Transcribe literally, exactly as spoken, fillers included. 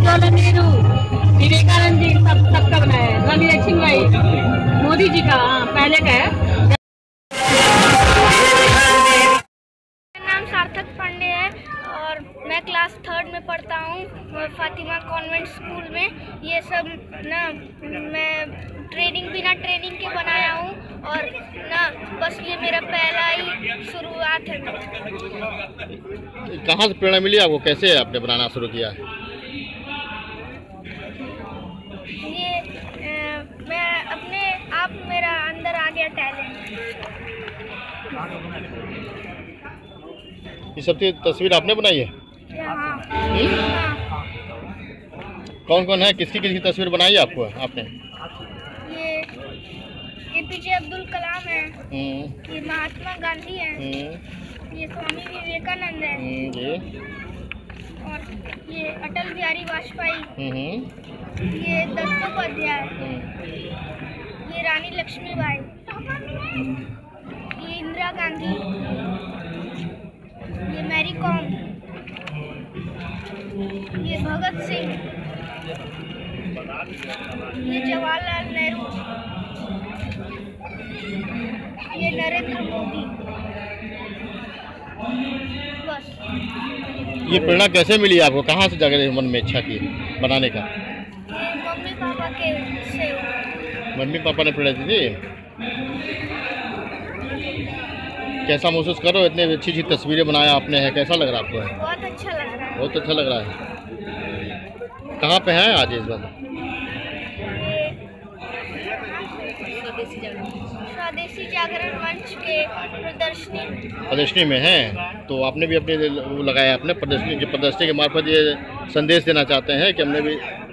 जवाहरलाल नेहरू, विवेकानंद जी, सब सबका बनाया है। रानी लक्ष्मीबाई, मोदी जी का पहले का है। मेरा नाम सार्थक पांडे है और मैं क्लास थर्ड में पढ़ता हूँ फातिमा कॉन्वेंट स्कूल में। ये सब ना मैं ट्रेनिंग बिना ट्रेनिंग के बनाया हूँ और ना बस ये मेरा पहला ही शुरुआत है। कहाँ से प्रेरणा मिली आपको, कैसे आपने बनाना शुरू किया? ये आ, मैं अपने आप मेरा अंदर आ गया टैलेंट। ये सब तस्वीर आपने बनाई है? हाँ। हाँ। कौन कौन है, किसकी किसकी तस्वीर बनाई है आपको आपने? ये एपीजे अब्दुल कलाम है, ये महात्मा गांधी है, ये स्वामी विवेकानंद है, ये और ये अटल बिहारी वाजपेयी, ये दत्तोपाध्याय, ये रानी लक्ष्मीबाई, ये इंदिरा गांधी, ये मैरी कॉम, ये भगत सिंह, ये जवाहरलाल नेहरू, ये नरेंद्र मोदी। बस। ये प्रेरणा कैसे मिली आपको, कहाँ से जाकर मन में इच्छा की बनाने का? ये मम्मी पापा के से। मम्मी पापा ने प्रेरणा दी थी? कैसा महसूस करो, इतनी अच्छी अच्छी तस्वीरें बनाया आपने है, कैसा लग रहा है आपको? बहुत अच्छा लग रहा है। बहुत अच्छा लग रहा है। कहाँ पे हैं आज इस बार? स्वदेशी जागरण मंच के प्रदर्शनी प्रदर्शनी में हैं, तो आपने भी अपने वो लगाया, अपने प्रदर्शनी की प्रदर्शनी के मार्फत ये संदेश देना चाहते हैं कि हमने भी